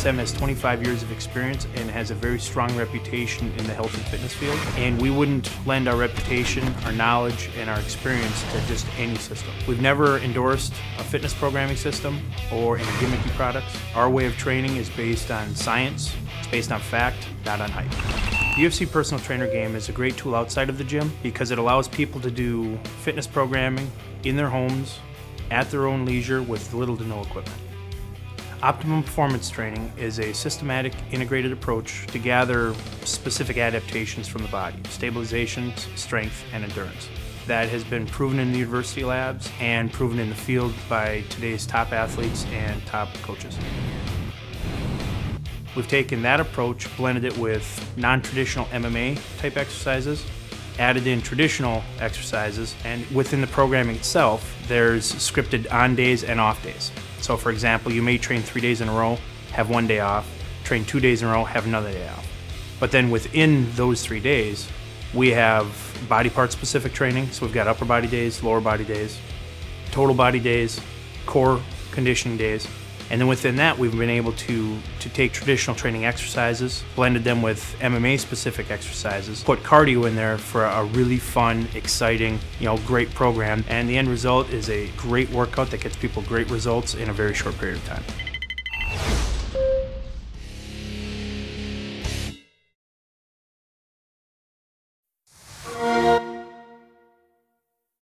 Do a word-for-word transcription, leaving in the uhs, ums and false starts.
S M has twenty-five years of experience and has a very strong reputation in the health and fitness field. And we wouldn't lend our reputation, our knowledge, and our experience to just any system. We've never endorsed a fitness programming system or any gimmicky products. Our way of training is based on science, it's based on fact, not on hype. The U F C Personal Trainer game is a great tool outside of the gym because it allows people to do fitness programming in their homes, at their own leisure, with little to no equipment. Optimum performance training is a systematic, integrated approach to gather specific adaptations from the body, stabilization, strength, and endurance. That has been proven in the university labs and proven in the field by today's top athletes and top coaches. We've taken that approach, blended it with non-traditional M M A type exercises, added in traditional exercises, and within the programming itself, there's scripted on days and off days. So for example, you may train three days in a row, have one day off, train two days in a row, have another day off. But then within those three days, we have body part specific training. So we've got upper body days, lower body days, total body days, core conditioning days. And then within that, we've been able to, to take traditional training exercises, blended them with M M A specific exercises, put cardio in there for a really fun, exciting, you know, great program. And the end result is a great workout that gets people great results in a very short period of time.